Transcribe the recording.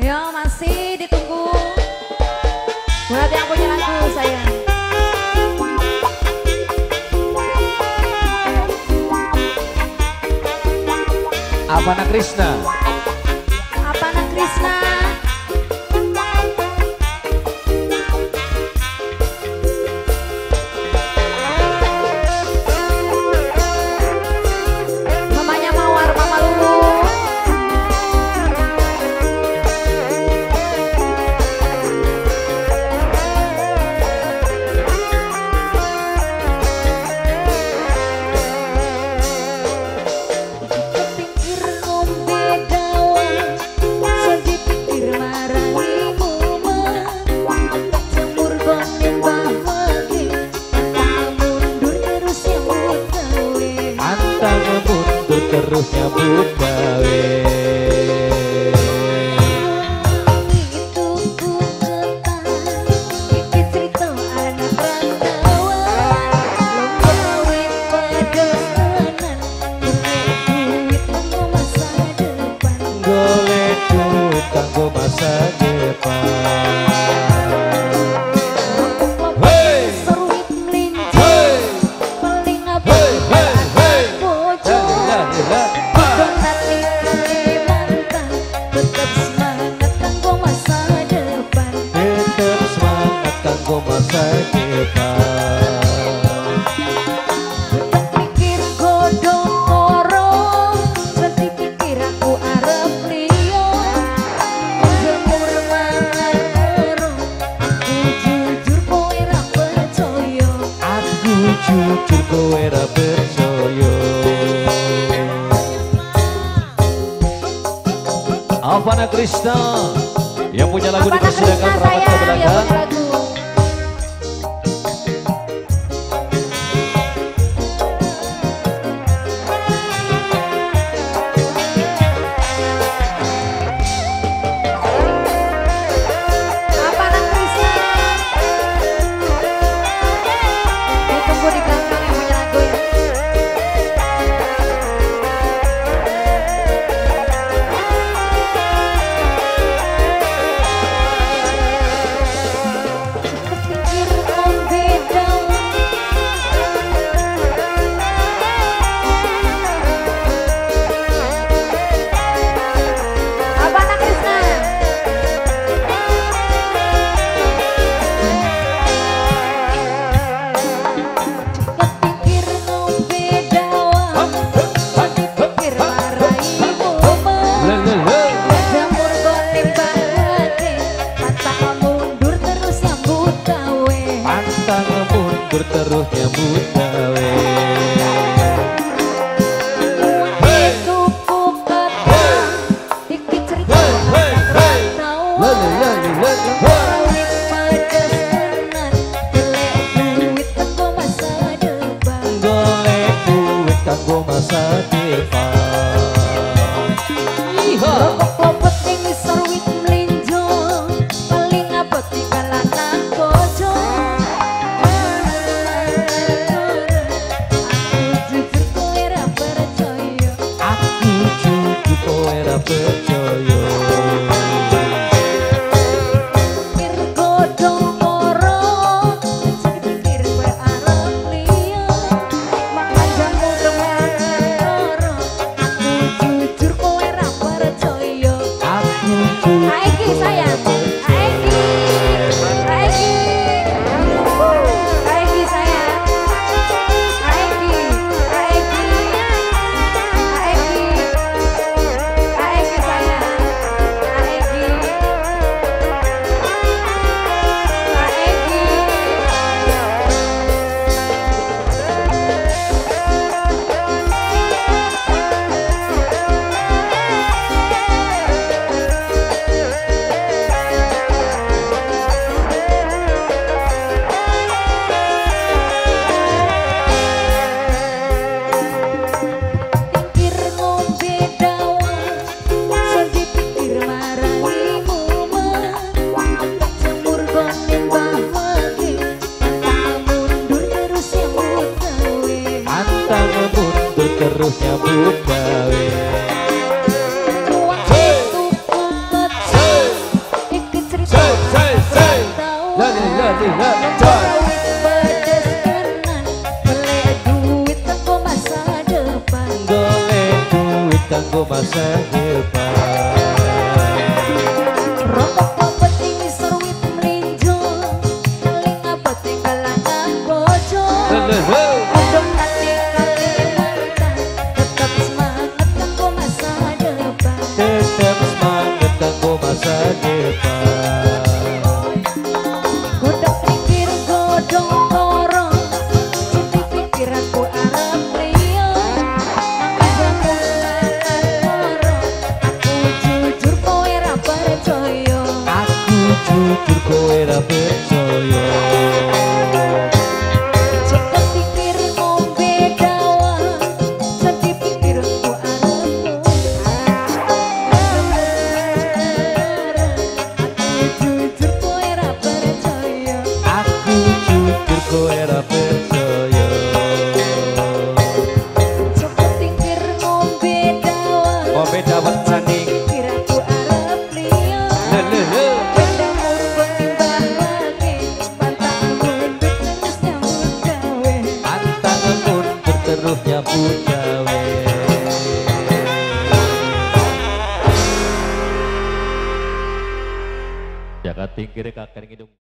Yo masih ditunggu buat yang punya lagu sayang. Apana Krishna. Apana Krishna. Mamanya Mawar, Mama Lulu. Terus nyambut gawe. Itu ku ketan, iki cerita anak rantauan. Gawe pedesanan, duit kanggo masa depan. Golek duit kanggo masa depan. Jujur kowe ra percaya. Apana Krishna yang punya lagu dipersilakan rapat ke belakang. Terus nyambut gawe. Itu ku ketan, iki cerita anak rantauan. Gawe pedesanan, golek duit kanggo masa depan. Golek duit kanggo masa depan. Rokok ing ngisor wit mlinjo, paling abot tinggal anak bojo. Percaya. Pikir godhong moro, pikir kowe arep liya. Makan jamu kemana-mana, aku jujur kowe ra percaya. Aku jujur. Aiki sayang, Aiki, Aiki, Aiki sayang, Aiki, Aiki, Aiki. Aiki sayang, Aiki, pikir ngombe dawet, sedih pikir marai momen. Jemur goning bahwake, pantang mundur terus nyambut gawe. Pantang mundur terus nyambut gawe. Ruang itu ku ketan, pedes tenan, golek duit tanggo masa depan. Golek duit kanggo masa depan. Rokok peting serwit melinjo, paling abot kalangan bojo. Kodok hati Kalimantan, tetap semangat kanggo masa depan. Tetap semangat kanggo masa depan. Godok pikir godong koro, cuti pikir aku arep liya. Nangis lamun aku jujur kowe ra percaya. Aku jujur kowe ra percaya. Cek pikir ngombe dawa, cuti pikir aku arep aku jujur kowe ra percaya. Aku jujur kowe ra percaya. Cukup pikir ngombe dawa, Ngombe dawet saning. pikir aku arep liya. Beda murung timbah lagi, pantang mundur terus nyambut gawe. Pantang mundur terus nyambut gawe. Jaga tingkir kakek hidung.